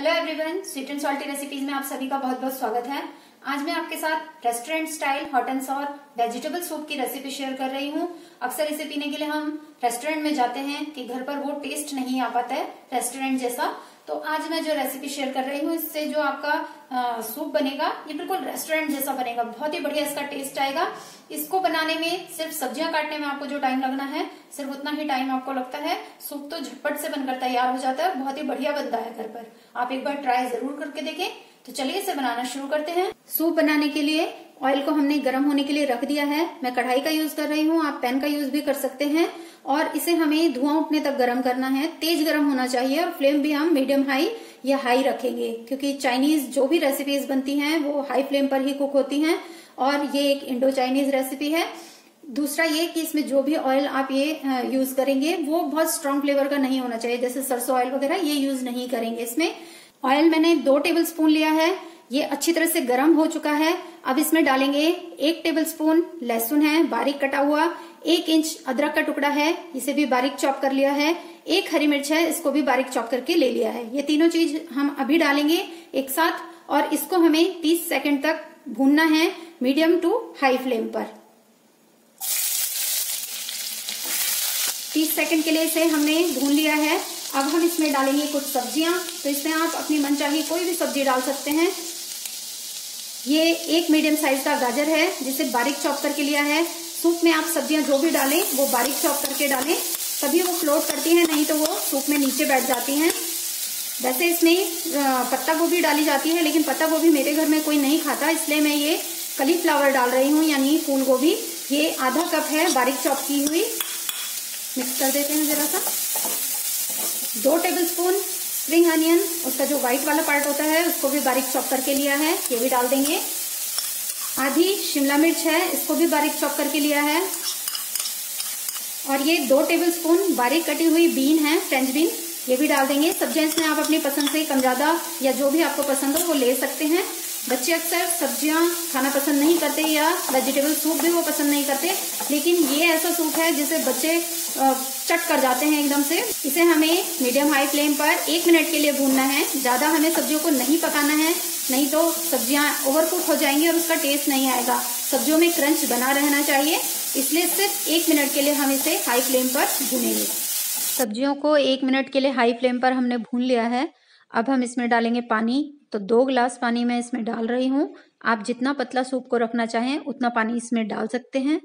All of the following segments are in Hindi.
Hello everyone, sweet and salty recipes में आप सभी का बहुत बहुत स्वागत है। आज मैं आपके साथ restaurant style hot and sour vegetable soup की रेसिपी शेयर कर रही हूँ। अक्सर इसे पीने के लिए हम रेस्टोरेंट में जाते हैं कि घर पर वो टेस्ट नहीं आ पाता है रेस्टोरेंट जैसा। तो आज मैं जो रेसिपी शेयर कर रही हूँ, इससे जो आपका सूप बनेगा ये बिल्कुल रेस्टोरेंट जैसा बनेगा। बहुत ही बढ़िया इसका टेस्ट आएगा। इसको बनाने में सिर्फ सब्जियां काटने में आपको जो टाइम लगना है, सिर्फ उतना ही टाइम आपको लगता है। सूप तो झटपट से बनकर तैयार हो जाता है, बहुत ही बढ़िया बनता है घर पर। आप एक बार ट्राई जरूर करके देखें। तो चलिए इसे बनाना शुरू करते हैं। सूप बनाने के लिए ऑयल को हमने गर्म होने के लिए रख दिया है। मैं कढ़ाई का यूज कर रही हूँ, आप पैन का यूज भी कर सकते हैं। और इसे हमें धुआं उठने तक गर्म करना है। तेज गर्म होना चाहिए और फ्लेम भी हम मीडियम हाई या हाई रखेंगे, क्योंकि चाइनीज जो भी रेसिपीज बनती हैं वो हाई फ्लेम पर ही कुक होती हैं और ये एक इंडो चाइनीज रेसिपी है। दूसरा ये कि इसमें जो भी ऑयल आप ये यूज करेंगे वो बहुत स्ट्रांग फ्लेवर का नहीं होना चाहिए, जैसे सरसों ऑयल वगैरह ये यूज नहीं करेंगे इसमें। ऑयल मैंने 2 टेबल स्पून लिया है। ये अच्छी तरह से गर्म हो चुका है। अब इसमें डालेंगे 1 टेबल स्पून लहसुन है बारीक कटा हुआ, 1 इंच अदरक का टुकड़ा है, इसे भी बारीक चॉप कर लिया है, 1 हरी मिर्च है, इसको भी बारीक चॉप करके ले लिया है। ये तीनों चीज हम अभी डालेंगे एक साथ और इसको हमें 30 सेकंड तक भूनना है मीडियम टू हाई फ्लेम पर। 30 सेकंड के लिए इसे हमने भून लिया है। अब हम इसमें डालेंगे कुछ सब्जियां। तो इसमें आप अपनी मनचाही कोई भी सब्जी डाल सकते हैं। ये एक मीडियम साइज का गाजर है जिसे बारीक चॉप करके लिया है। सूप में आप सब्जियां जो भी डालें वो बारीक चॉप करके डालें, तभी वो फ्लोट करती हैं, नहीं तो वो सूप में नीचे बैठ जाती हैं। वैसे इसमें पत्ता गोभी डाली जाती है, लेकिन पत्ता गोभी मेरे घर में कोई नहीं खाता, इसलिए मैं ये कलीफ्लावर डाल रही हूँ, यानी फूल गोभी। ये आधा कप है बारीक चॉप की हुई। मिक्स कर देते हैं जरा सा। 2 टेबल स्पून स्प्रिंग अनियन, उसका जो व्हाइट वाला पार्ट होता है उसको भी बारीक चॉप करके लिया है, ये भी डाल देंगे। आधी शिमला मिर्च है, इसको भी बारीक चॉप करके लिया है। और ये 2 टेबल स्पून बारीक कटी हुई बीन है, फ्रेंच बीन, ये भी डाल देंगे। सब्जियां इसमें आप अपनी पसंद से कम ज्यादा या जो भी आपको पसंद हो वो ले सकते हैं। बच्चे अक्सर सब्जियां खाना पसंद नहीं करते या वेजिटेबल सूप भी वो पसंद नहीं करते, लेकिन ये ऐसा सूप है जिसे बच्चे चट कर जाते हैं एकदम से। इसे हमें मीडियम हाई फ्लेम पर 1 मिनट के लिए भूनना है। ज्यादा हमें सब्जियों को नहीं पकाना है, नहीं तो सब्जियां ओवरकुक हो जाएंगी और उसका टेस्ट नहीं आएगा। सब्जियों में क्रंच बना रहना चाहिए, इसलिए सिर्फ 1 मिनट के लिए हम इसे हाई फ्लेम पर भूनेंगे। सब्जियों को 1 मिनट के लिए हाई फ्लेम पर हमने भून लिया है। अब हम इसमें डालेंगे पानी। तो 2 गिलास पानी मैं इसमें डाल रही हूँ। आप जितना पतला सूप को रखना चाहें उतना पानी इसमें डाल सकते हैं।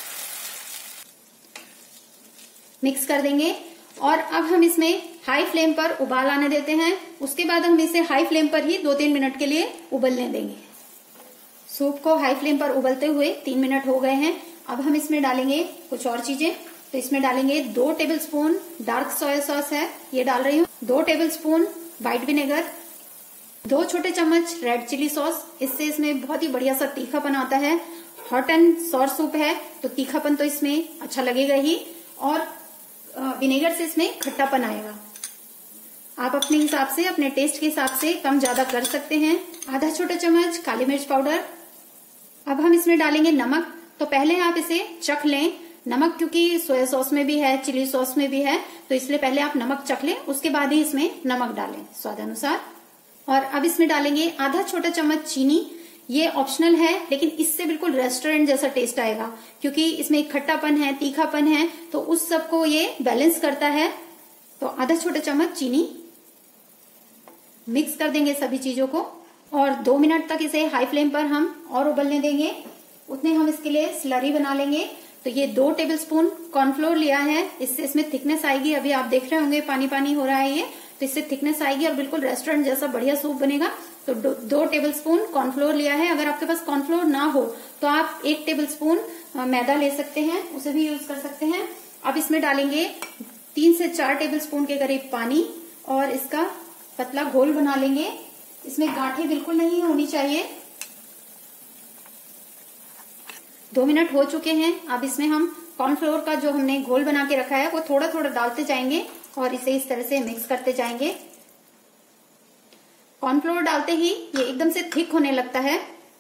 मिक्स कर देंगे और अब हम इसमें हाई फ्लेम पर उबाल आने देते हैं। उसके बाद हम इसे हाई फ्लेम पर ही 2-3 मिनट के लिए उबलने देंगे। सूप को हाई फ्लेम पर उबलते हुए 3 मिनट हो गए हैं। अब हम इसमें डालेंगे कुछ और चीजें। तो इसमें डालेंगे 2 tablespoon dark soya sauce है, ये डाल रही हूँ। 2 टेबल स्पून व्हाइट विनेगर, 2 छोटे चम्मच रेड चिली सॉस, इससे इसमें बहुत ही बढ़िया सा तीखापन आता है। हॉट एंड सॉर सूप है तो तीखापन तो इसमें अच्छा लगेगा ही, और विनेगर से इसमें खट्टापन आएगा। आप अपने हिसाब से, अपने टेस्ट के हिसाब से कम ज्यादा कर सकते हैं। आधा छोटा चम्मच काली मिर्च पाउडर। अब हम इसमें डालेंगे नमक। तो पहले आप इसे चख लें नमक, क्योंकि सोया सॉस में भी है, चिली सॉस में भी है, तो इसलिए पहले आप नमक चख लें, उसके बाद ही इसमें नमक डालें स्वादानुसार। और अब इसमें डालेंगे आधा छोटा चम्मच चीनी। ये ऑप्शनल है, लेकिन इससे बिल्कुल रेस्टोरेंट जैसा टेस्ट आएगा, क्योंकि इसमें खट्टापन है, तीखापन है, तो उस सबको ये बैलेंस करता है। तो आधा छोटा चम्मच चीनी। मिक्स कर देंगे सभी चीजों को और 2 मिनट तक इसे हाई फ्लेम पर हम और उबलने देंगे। उतने हम इसके लिए स्लरी बना लेंगे। तो ये 2 टेबल स्पून कॉर्नफ्लोर लिया है, इससे इसमें थिकनेस आएगी। अभी आप देख रहे होंगे पानी पानी हो रहा है ये, तो इससे थिकनेस आएगी और बिल्कुल रेस्टोरेंट जैसा बढ़िया सूप बनेगा। तो 2 टेबल स्पून कॉर्नफ्लोर लिया है। अगर आपके पास कॉर्नफ्लोर ना हो तो आप 1 टेबल स्पून मैदा ले सकते हैं, उसे भी यूज कर सकते हैं। अब इसमें डालेंगे 3 से 4 टेबल स्पून के करीब पानी और इसका पतला घोल बना लेंगे। इसमें गांठें बिल्कुल नहीं होनी चाहिए। 2 मिनट हो चुके हैं। अब इसमें हम कॉर्नफ्लोर का जो हमने घोल बना के रखा है वो थोड़ा थोड़ा डालते जाएंगे और इसे इस तरह से मिक्स करते जाएंगे। कॉर्नफ्लोर डालते ही ये एकदम से थिक होने लगता है।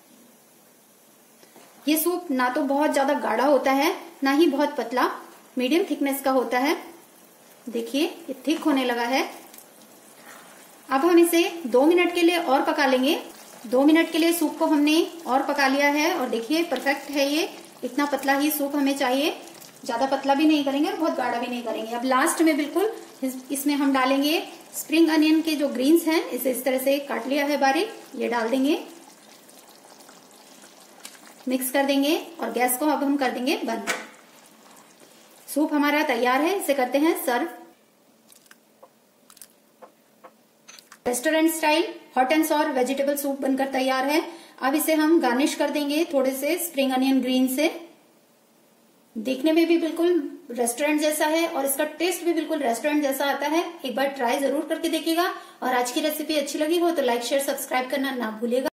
ये सूप ना तो बहुत ज्यादा गाढ़ा होता है, ना ही बहुत पतला, मीडियम थिकनेस का होता है। देखिए ये थिक होने लगा है। अब हम इसे 2 मिनट के लिए और पका लेंगे। 2 मिनट के लिए सूप को हमने और पका लिया है और देखिए परफेक्ट है ये। इतना पतला ही सूप हमें चाहिए, ज्यादा पतला भी नहीं करेंगे और बहुत गाढ़ा भी नहीं करेंगे। अब लास्ट में बिल्कुल इसमें हम डालेंगे स्प्रिंग अनियन के जो ग्रीन्स हैं, इसे इस तरह से काट लिया है बारीक, ये डाल देंगे, मिक्स कर देंगे और गैस को अब हम कर देंगे बंद। सूप हमारा तैयार है, इसे करते हैं serve. Restaurant style hot and sour vegetable soup बनकर तैयार है। अब इसे हम गार्निश कर देंगे थोड़े से स्प्रिंग अनियन ग्रीन से। देखने में भी बिल्कुल रेस्टोरेंट जैसा है और इसका टेस्ट भी बिल्कुल रेस्टोरेंट जैसा आता है। एक बार ट्राई जरूर करके देखिएगा और आज की रेसिपी अच्छी लगी हो तो लाइक शेयर सब्सक्राइब करना ना भूलिएगा।